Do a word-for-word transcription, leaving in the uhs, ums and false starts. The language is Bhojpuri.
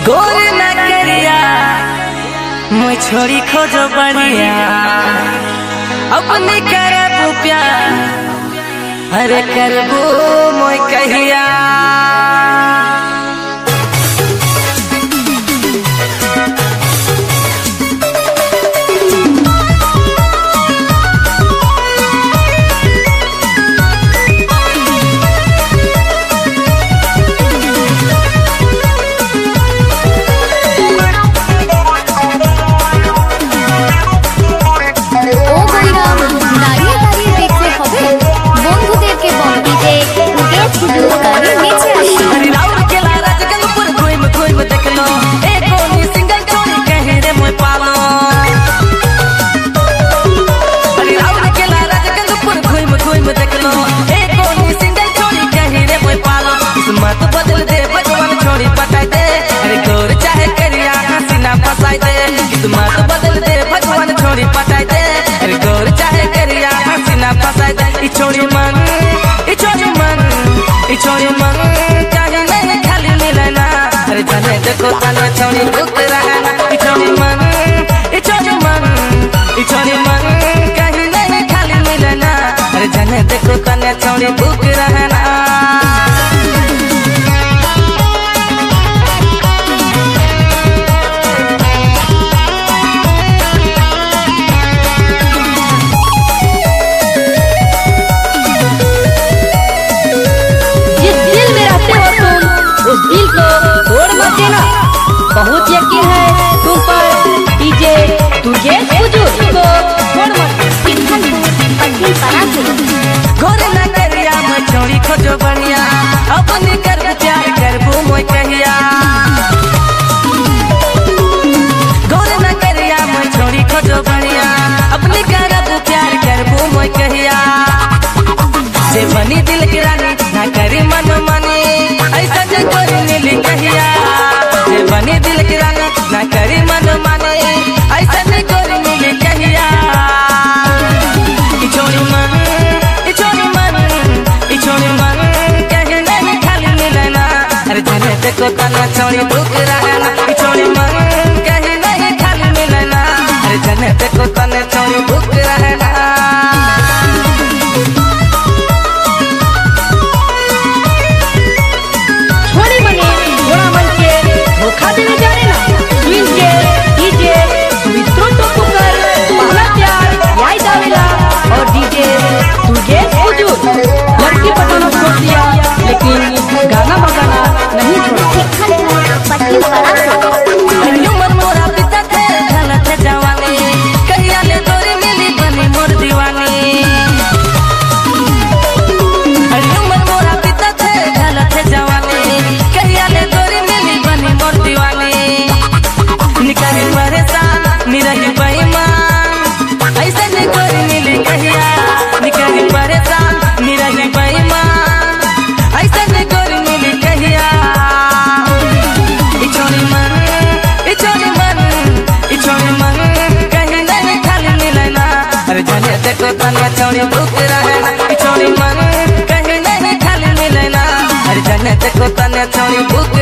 गोरे न करिया मैं छोड़ी खोजो बढ़िया अपने करबू प्यार अरे करबू मैं कहिया किस्मत बदल दे भगवान छोड़ी पटाई दे अरे गोर चाहे करिया हंसी ना फसाई दे किस्मत बदल दे भगवान छोड़ी पटाई दे अरे गोर चाहे करिया हंसी ना फसाई दे ई छोड़ी मन ई छोड़ी मन ई छोड़ी मन चाहे नहीं खाली मिलना अरे जाने देखो ताने छोड़ी भूख रहना ई छोड़ी मन ई छोड़ी मन ई छोड़ी मन कहीं नहीं खाली मिलना अरे जाने देखो ताने छोड़ी भूख रहना बहुत यकीन है तुम पर डीजे तुझे बुझू तो छोड़ मत गोरे न करिया मैं छोड़ी खोजो बढ़िया अपनी कर प्यार करबू मैं कहिया गोरे न करिया मैं छोड़ी खोजो बढ़िया अपनी करबू प्यार करबू मैं कहिया जे बनी दिल की रानी ना करी मन मानी ऐसा जे कोई नीली कहिया जे बनी दिल की रानी ना करी मन माने ऐसा नहीं कोई मिले कहिया ई छोड़ी मन ई छोड़ी मन ई छोड़ी मन कहीं नहीं खाली मिलना अरे जाने देखो तना छोड़ी भूख रहना ई छोड़ी मन कहीं नहीं खाली मिलना अरे जाने देखो तना छोड़ी भूख रहना धोखा देने जाने ना स्विंग के डीजे मित्रों तो पुकार पहला प्यार याई दावेला और डीजे तुझे बुझू लड़की पटाना छोड़ दिया लेकिन गाना बजाना नहीं छोड़ा उमर मोरा पिता थे घना थे जवानी कहिया ले तोरी मिली बनी मोर दीवानी उमर मोरा पिता थे घना थे जवानी कहिया ले तोरी मिली बनी मोर दीवानी निकली परेशान निरही बेईमान ऐसे नहीं कोई मिली कहिया निकली परेशान निरही बेईमान ऐसे नहीं कोई मिली कहिया ई छोड़ी मन ई छोड़ी मन ई छोड़ी मन कहीं नहीं खाली मिलना अरे जाने देखो तना छोड़ी भूख रहना ई छोड़ी मन कहीं नहीं खाली मिलना अरे जाने देखो तना छोड़ी भूख